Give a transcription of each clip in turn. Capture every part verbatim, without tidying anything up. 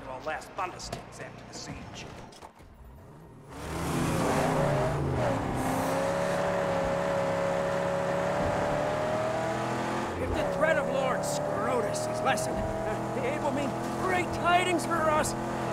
will last thundersticks after the siege. If the threat of Lord Scrotus is lessened, uh, it will mean great tidings for us.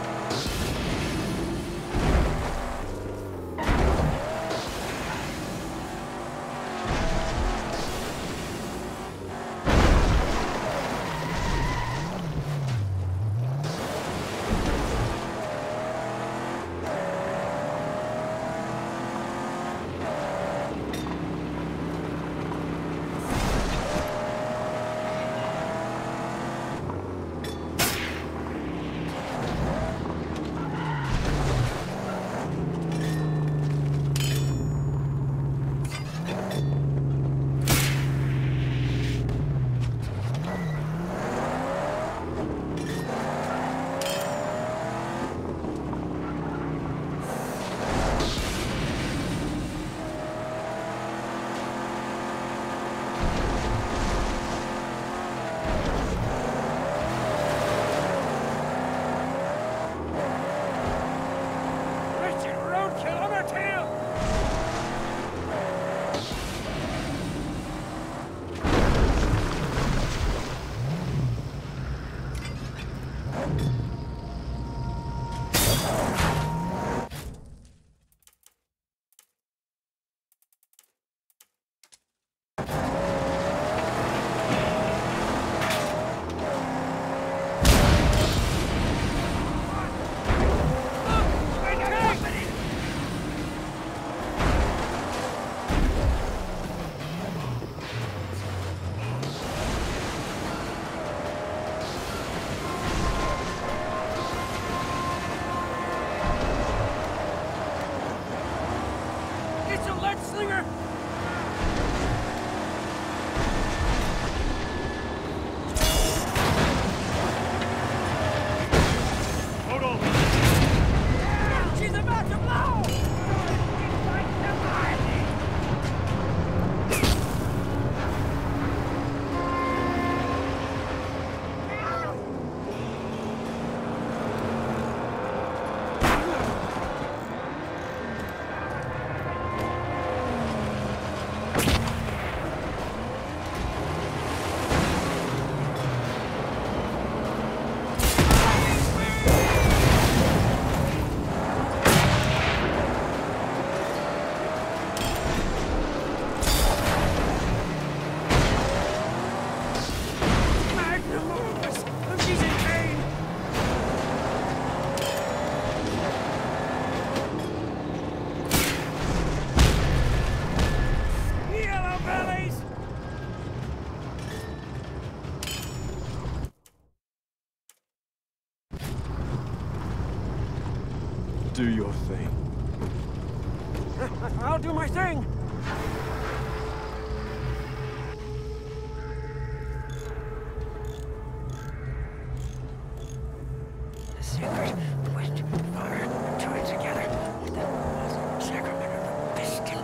Do your thing. I'll do my thing. The secret went far and joined together with the awesome sacrament of the piston.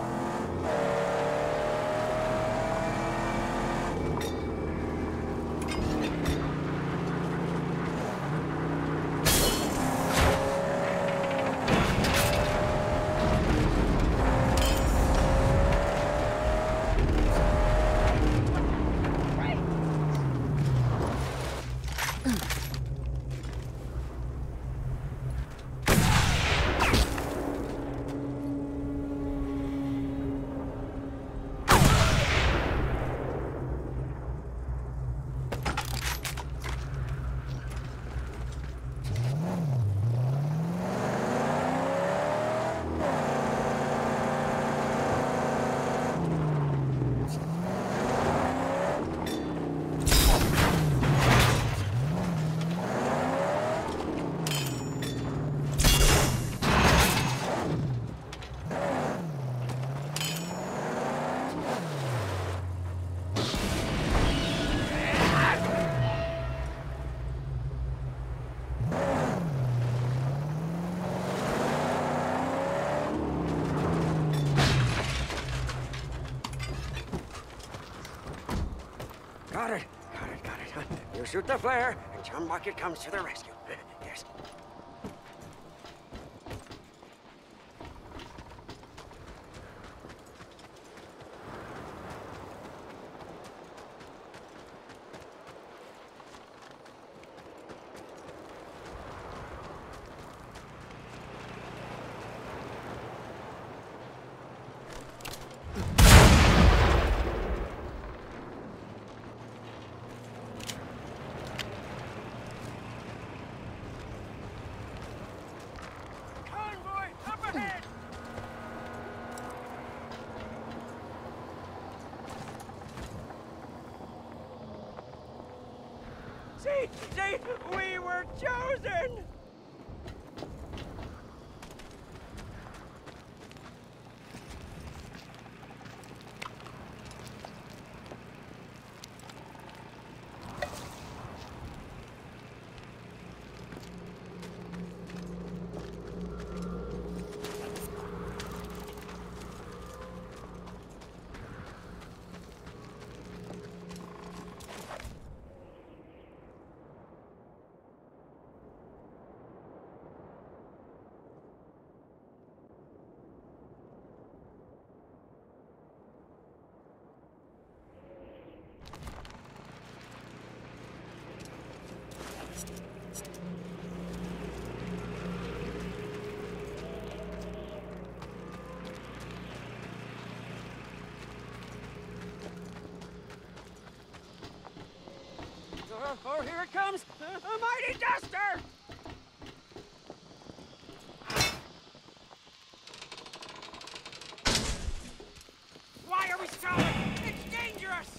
Got it, got it, got it. You shoot the flare, and John Bucket comes to the rescue. Yeah. upstairs. Convoy, up ahead! See, see, we were chosen! Oh, oh, here it comes! A, a mighty duster! Why are we stalling? It's dangerous!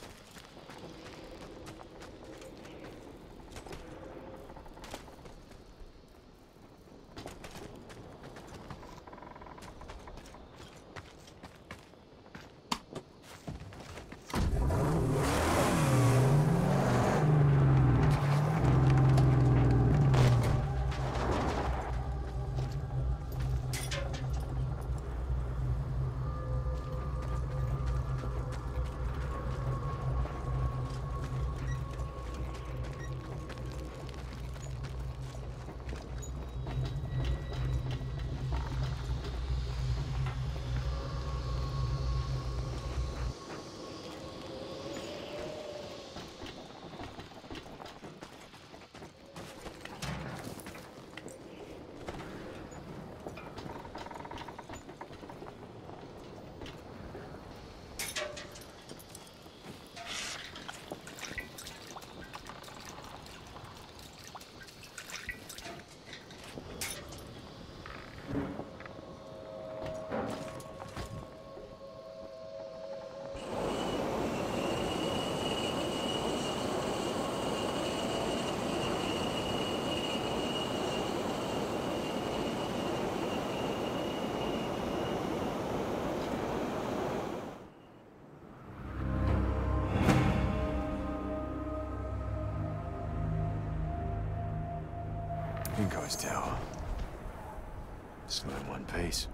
Here goes Tower. Slow in one piece.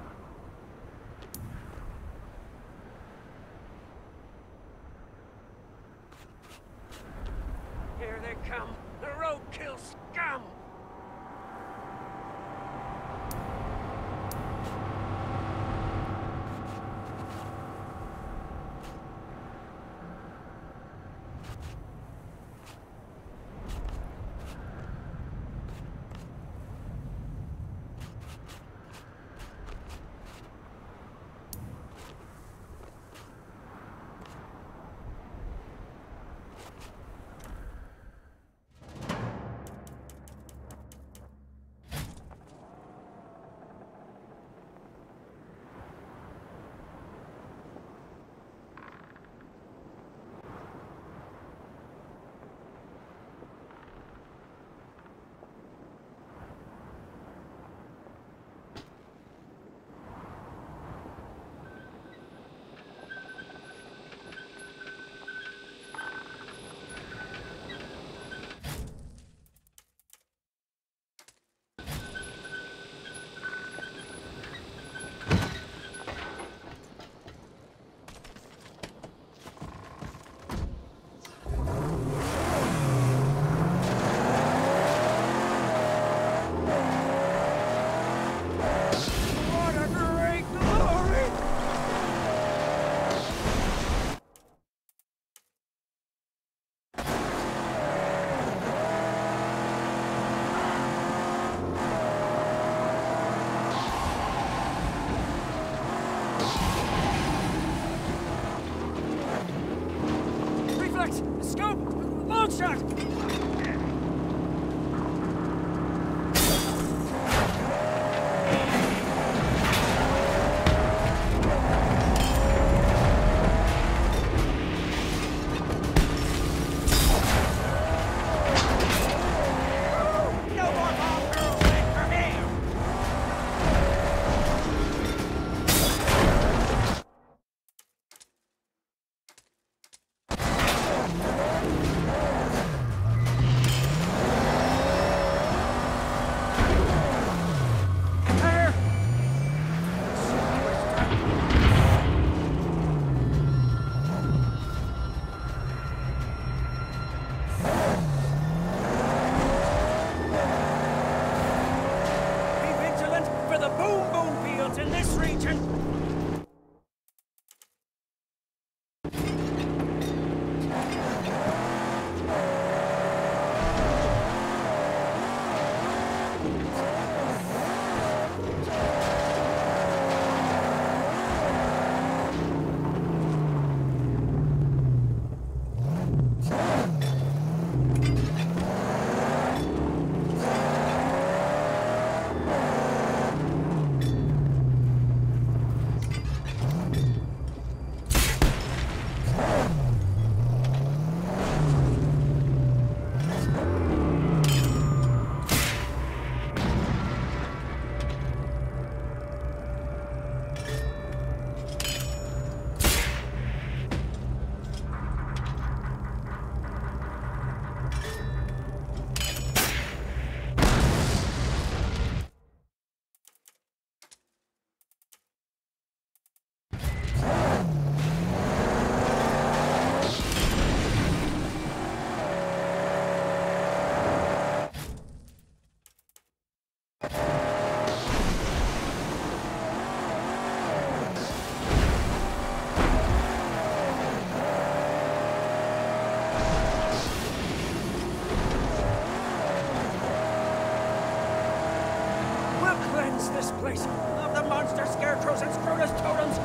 Here they come! The roadkill scum! shot! In this region! This place of the monster scarecrows and Scrotus totems!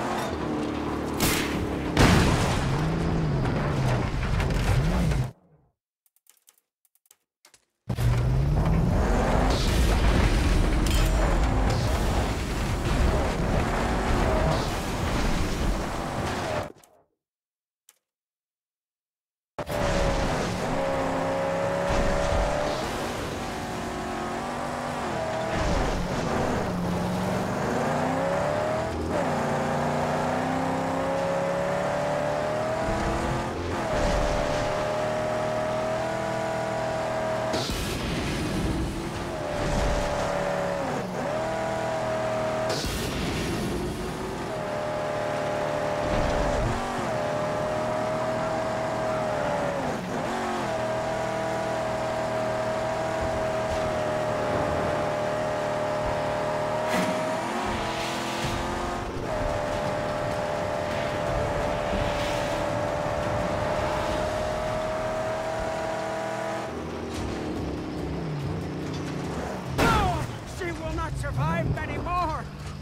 Survive many more!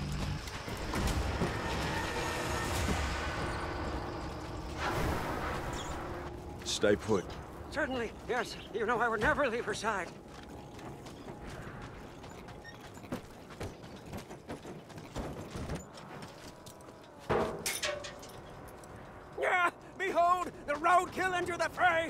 Stay put. Certainly, yes. You know I would never leave her side. Yeah! Behold, the roadkill enter the fray!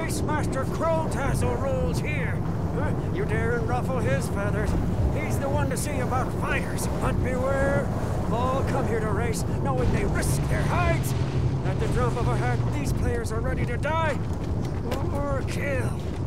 Racemaster Crow-Tassel rules here. Huh? You daren't ruffle his feathers. He's the one to see about fighters. But beware, all come here to race, knowing they risk their hides. At the drop of a hat, these players are ready to die or kill.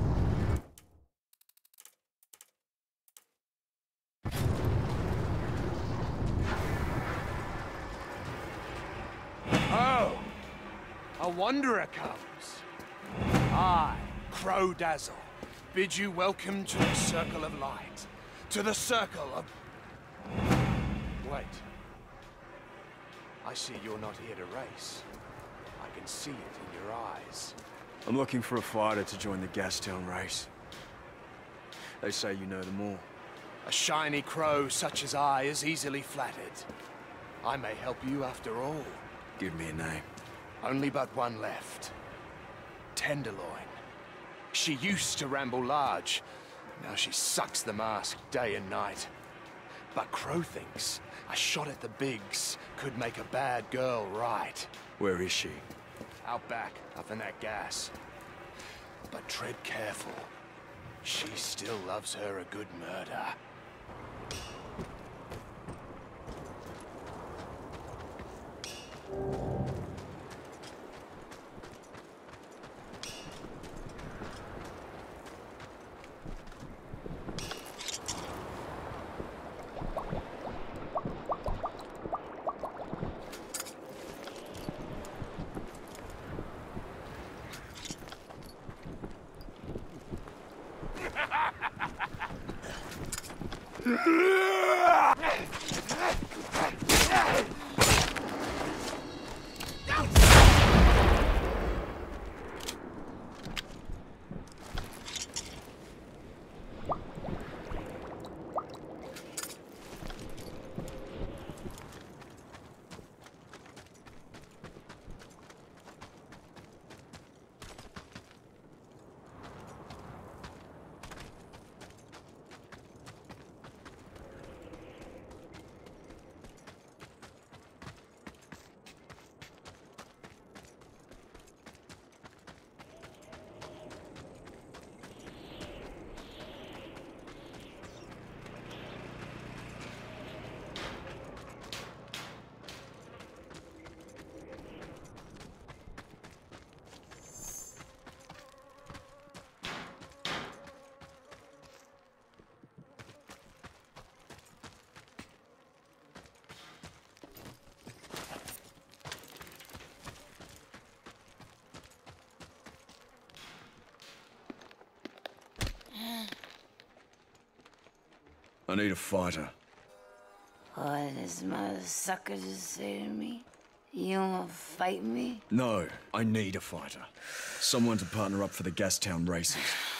Oh, a wanderer comes. I, Crow-Dazzle, bid you welcome to the Circle of Light. To the Circle of... Wait. I see you're not here to race. I can see it in your eyes. I'm looking for a fighter to join the Gastown race. They say you know them all. A shiny crow such as I is easily flattered. I may help you after all. Give me a name. Only but one left. Tenderloin. She used to ramble large. Now she sucks the mask day and night. But Crow thinks a shot at the bigs could make a bad girl right. Where is she? Out back, up in that gas. But tread careful. She still loves her a good murder. I need a fighter. What does my sucker just say to me? You wanna fight me? No, I need a fighter. Someone to partner up for the Gastown races.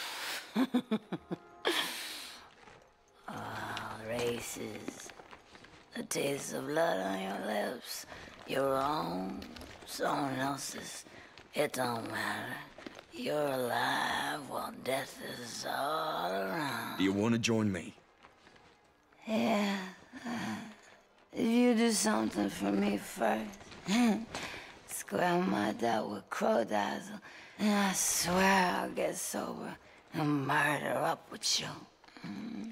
Oh, races. The taste of blood on your lips. Your own, someone else's. It don't matter. You're alive while death is all around. Do you want to join me? Yeah. Uh, if you do something for me first, square my debt with Crow-Dazzle, and I swear I'll get sober and murder up with you. Mm.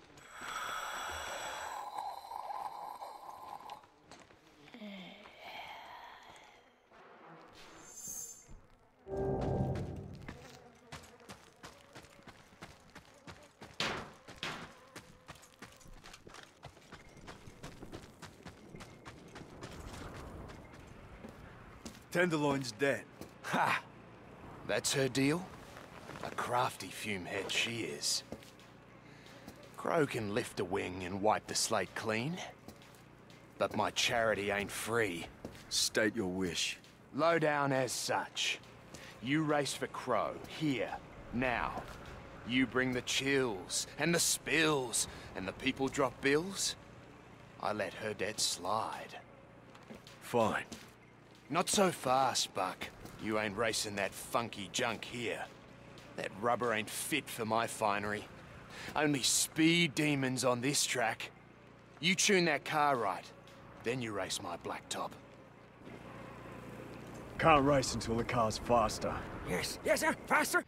Tenderloin's dead. Ha! That's her deal? A crafty fumehead she is. Crow can lift a wing and wipe the slate clean. But my charity ain't free. State your wish. Low down as such. You race for Crow, here, now. You bring the chills, and the spills, and the people drop bills. I let her debt slide. Fine. Not so fast, Buck. You ain't racing that funky junk here. That rubber ain't fit for my finery. Only speed demons on this track. You tune that car right, then you race my blacktop. Can't race until the car's faster. Yes, yes, sir. Faster.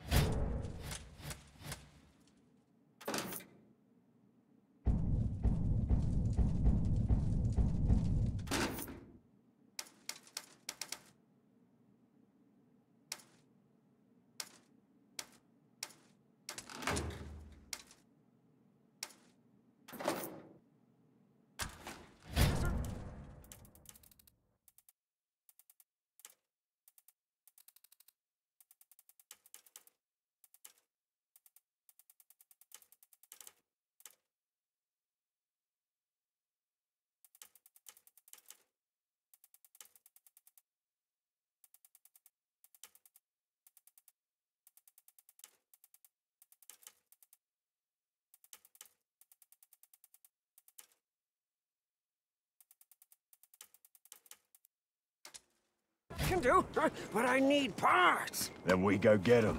Can do, but I need parts. Then we go get them.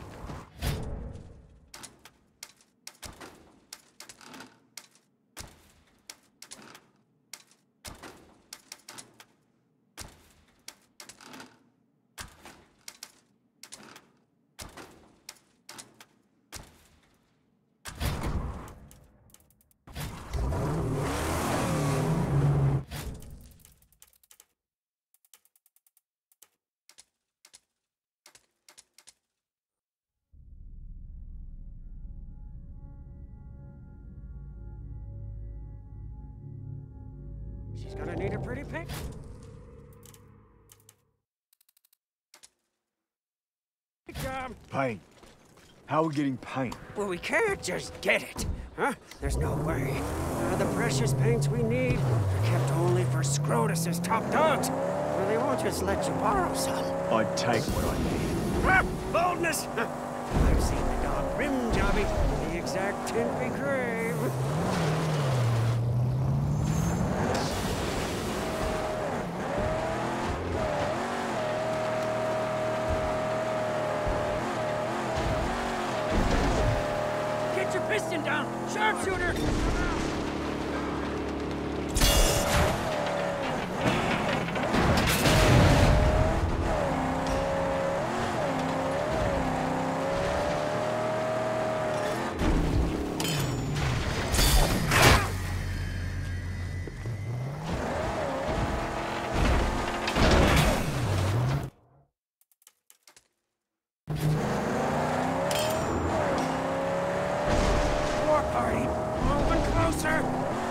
She's gonna need a pretty pick. Good job. Paint. How are we getting paint? Well, we can't just get it, huh? There's no way. Uh, the precious paints we need are kept only for Scrotus's top dogs. Well, they won't just let you borrow some. I'd take what I need. Ah, boldness! Huh. I've seen the dog rim jobby. The exact tint we crave. Get your piston down! Sharpshooter! War party! Moving closer!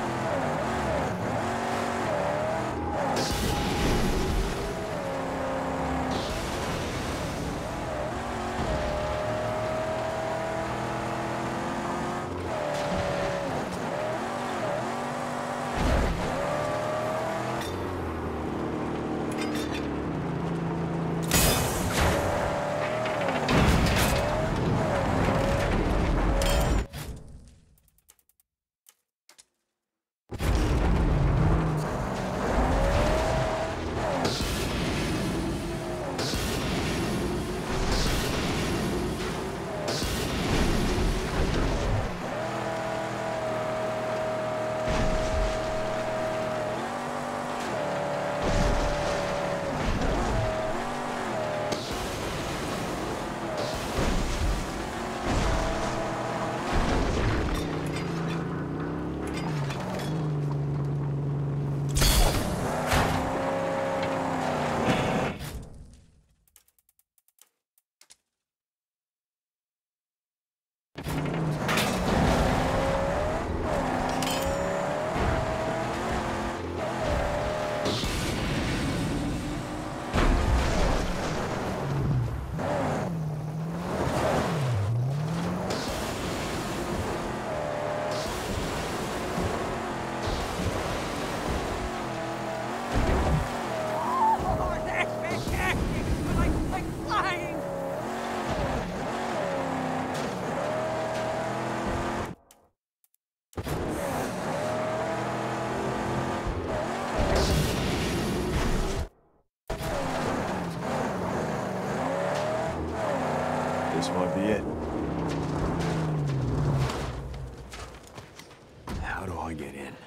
Oh, that's fantastic! Like, like flying! This might be it. How do I get in?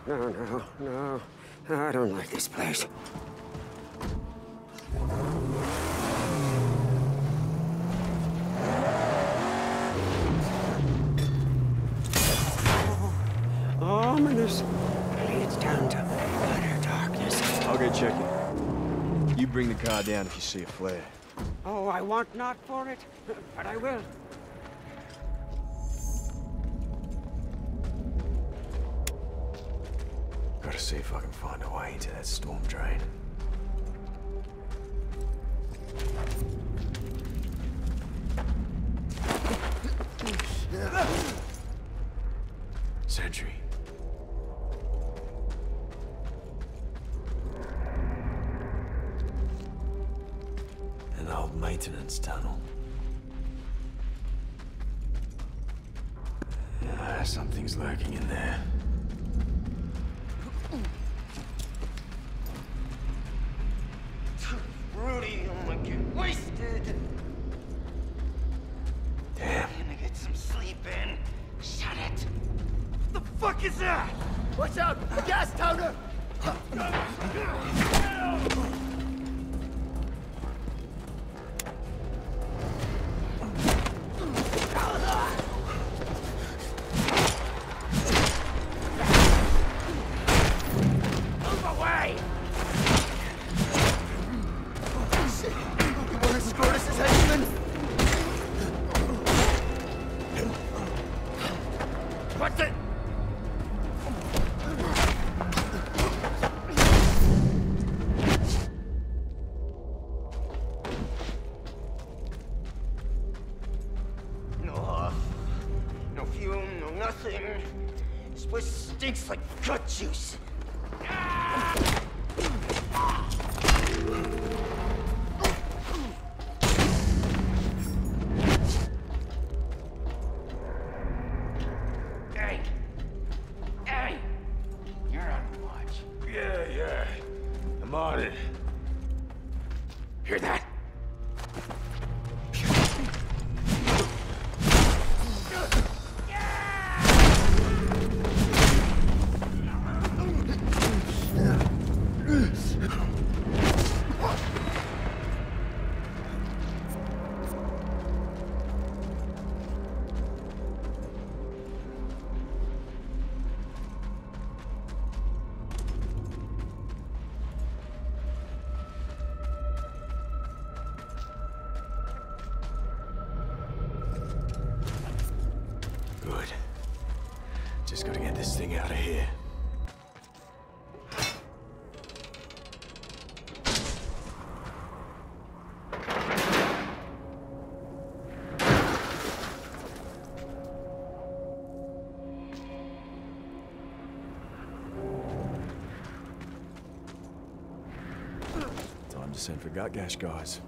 no, no, no. I don't like this place. Oh, ominous. Leads down to utter darkness. I'll go check it. You bring the car down if you see a flare. Oh, I want not for it, but I will. Gotta see if I can find a way into that storm drain. Sentry. An old maintenance tunnel. Ah, something's lurking in there. Rudy, I'm gonna get wasted. Damn. I'm gonna get some sleep in. Shut it. What the fuck is that? Watch out! A gas tower! Move away! Shit. You wanna escort us as henchmen? What's it? No huff, no fume, no nothing. This place stinks like gut juice. Hey! Hey! You're on watch. Yeah, yeah. I'm on it. Hear that? Good. Just gotta get this thing out of here. Time to send for Gutgash guys.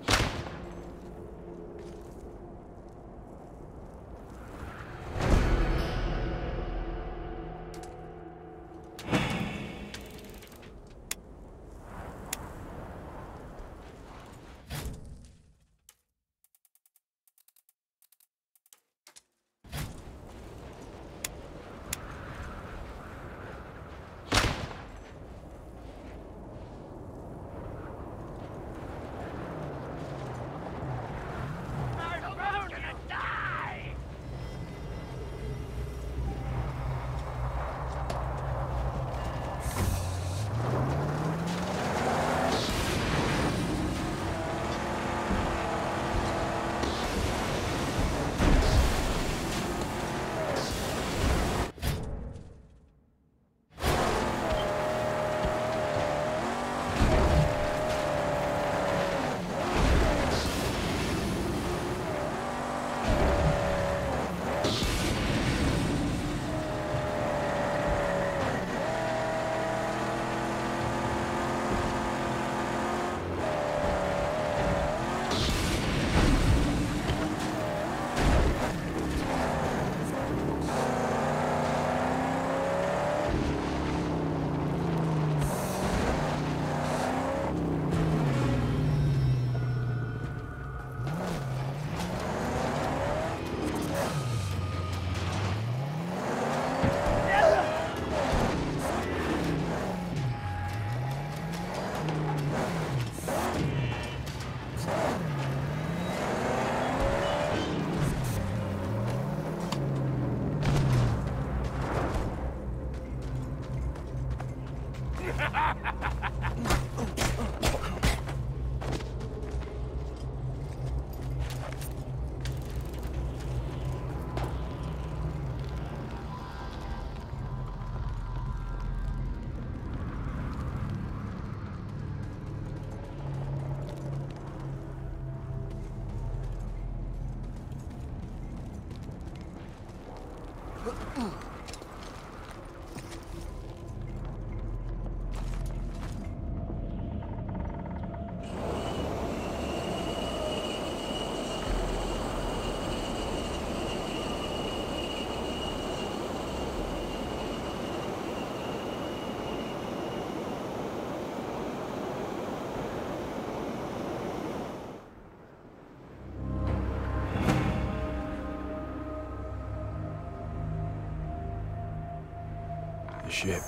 The ship.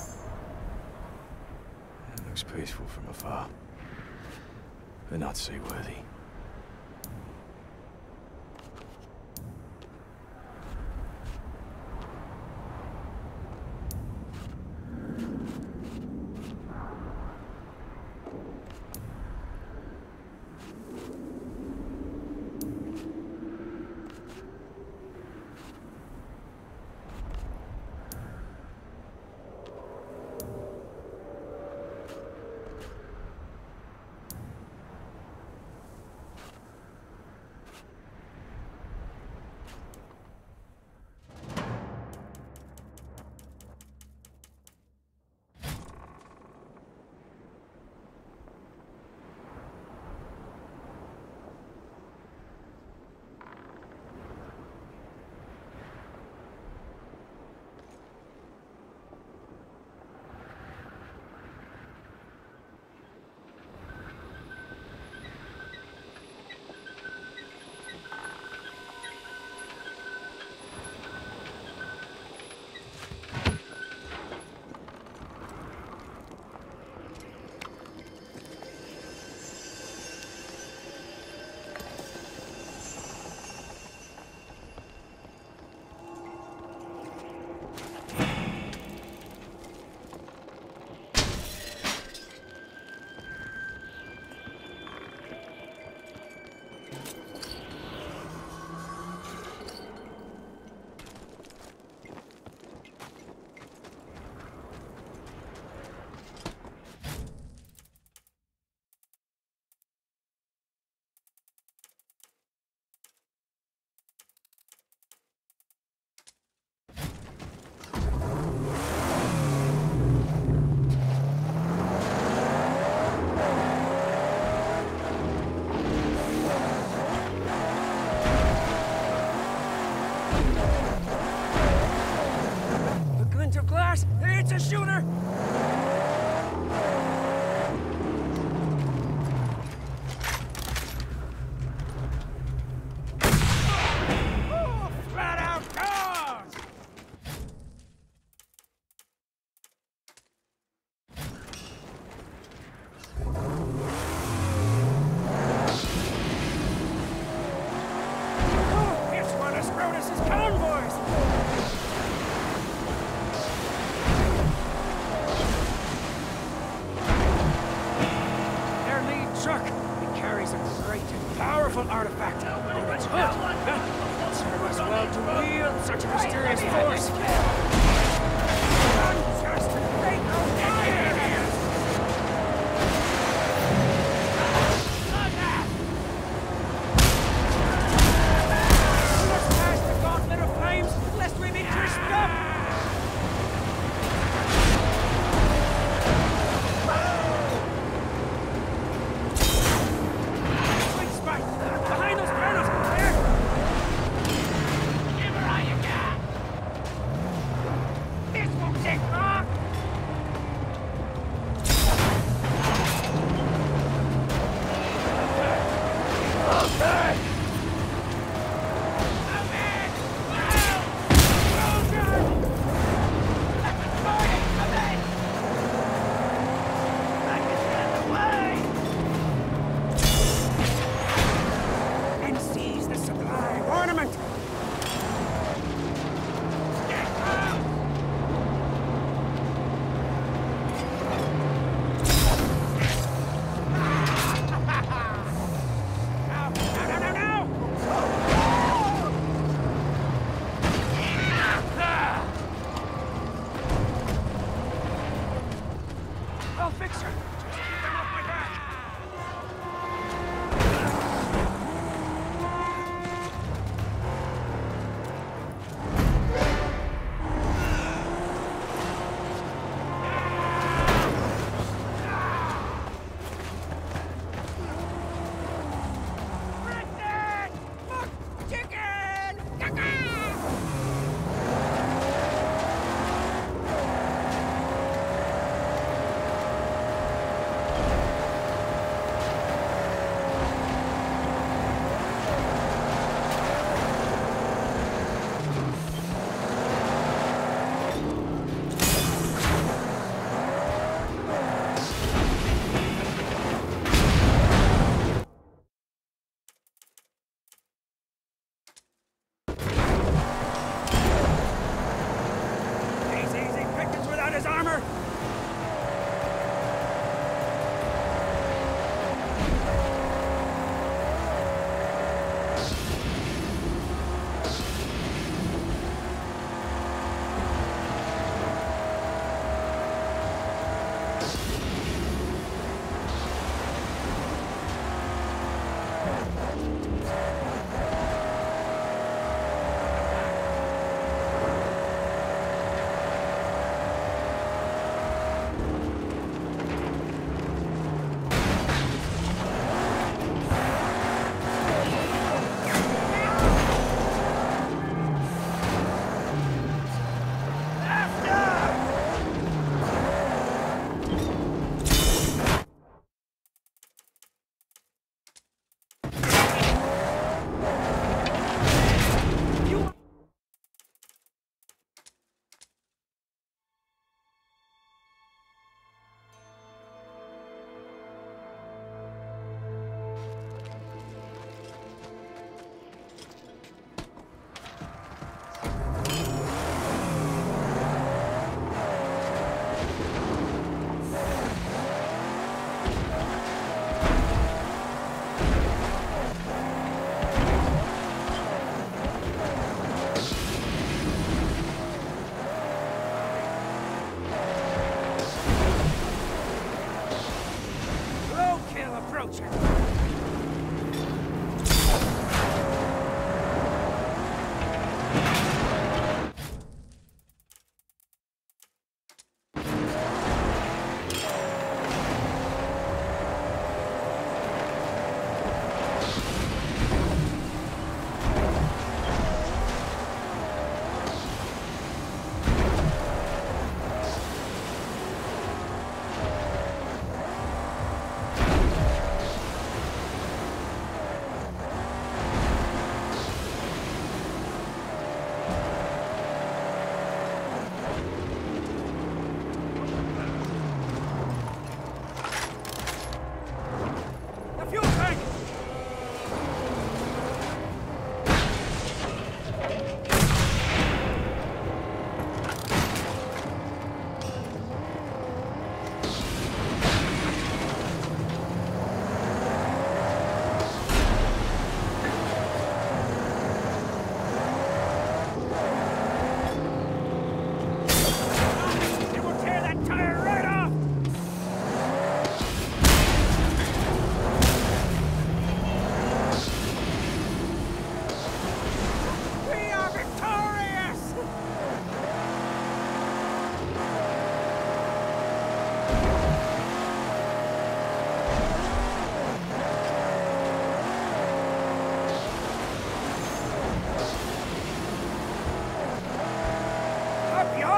It looks peaceful from afar, but not seaworthy. It's a shooter! Oh, flat out cars! Oh, it's one of Scrotus's convoys!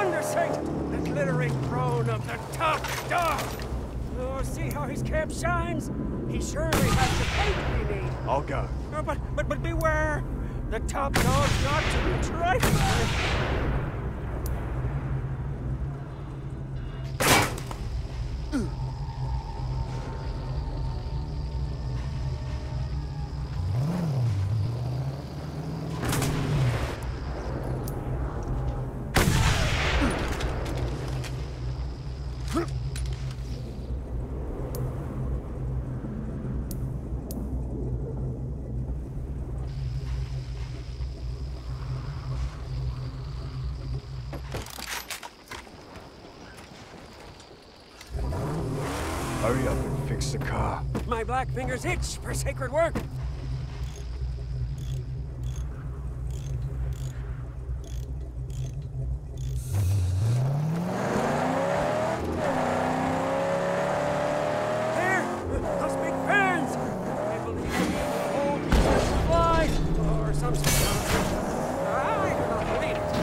Thunder Saint! The glittering throne of the top dog! Oh, see how his cap shines? He surely has the paint we need. I'll go. Oh, but, but, but beware! The top dog's not to be trifled with. Hurry up and fix the car. My black fingers itch for sacred work. There! Those big fans! I believe they hold fly or some sort of... I do not believe it.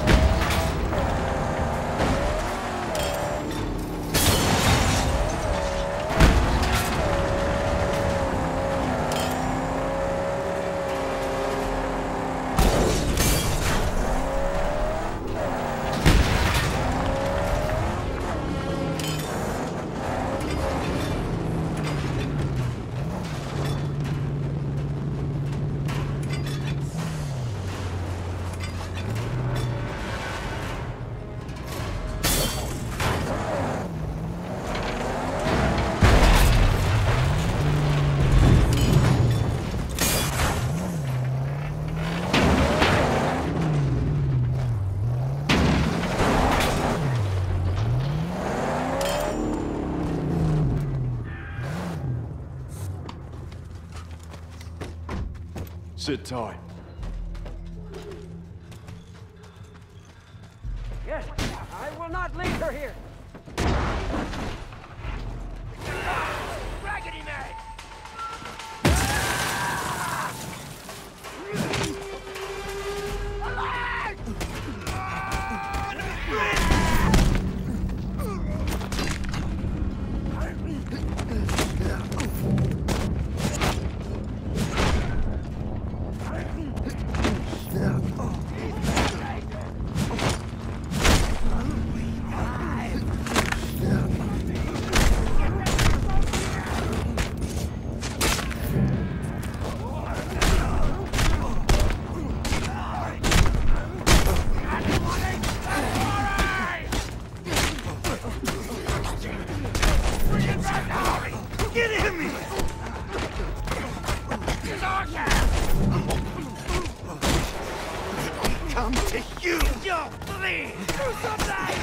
Sit tight. Yes, I will not leave her here. Raggedy Man! Come to you! Yo, please! Do something!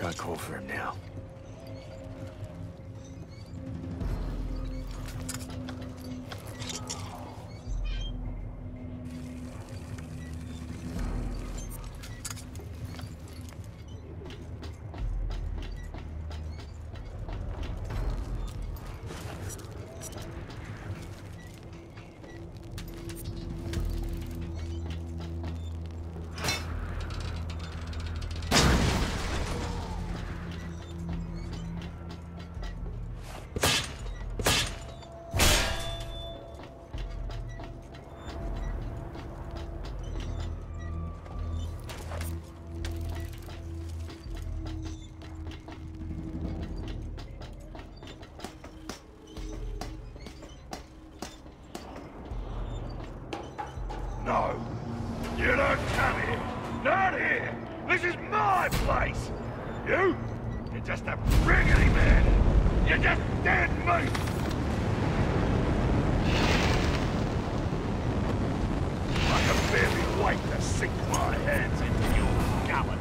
got call for him now. No! You don't come here! Not here! This is my place! You? You're just a riggedy man! You're just dead meat! I can barely wait to sink my hands into your gullet!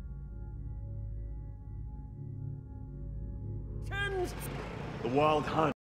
The Wild Hunt.